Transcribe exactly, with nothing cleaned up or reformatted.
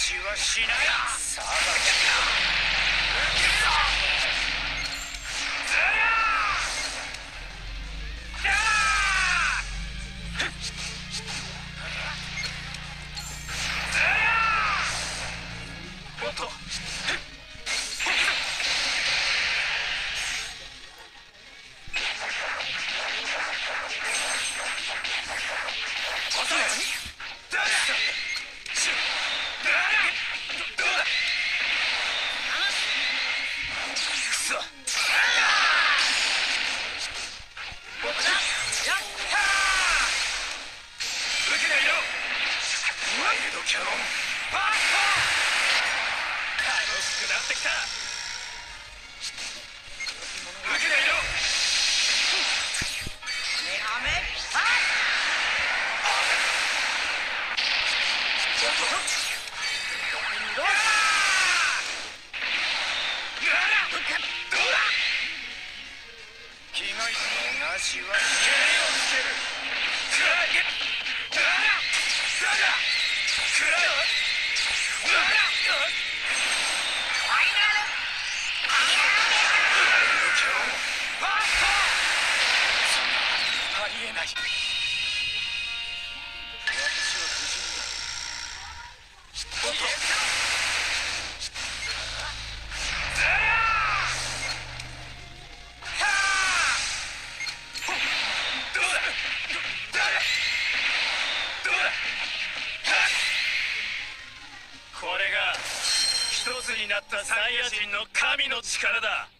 しはしない。さあおっとキャノンバースト。楽しくなってきた。受けてみろ。メガメパス。どうだ。気がいいのなしは蹴りをつける。くらえ。だが。くらえ。ありえない。私は不死身だ。おっと。どうだ。どうだ。これが一つになったサイヤ人の神の力だ。